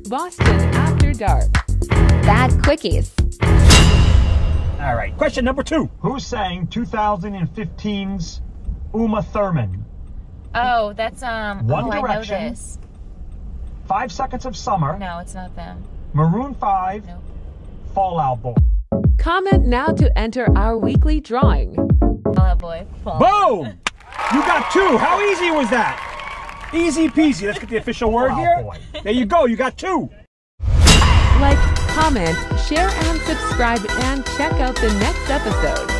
Boston After Dark. Bad Quickies. All right, question number 2. Who sang 2015's Uma Thurman? Oh, that's One I know Direction. this. 5 Seconds of Summer. No, it's not them. Maroon 5. No. Fall Out Boy. Comment now to enter our weekly drawing. Fall Out Boy. Boom! You got 2. How easy was that? Easy peasy. Let's get the official word Fall Out here. Boy. There you go. You got 2. Like, comment, share, and subscribe, and check out the next episode.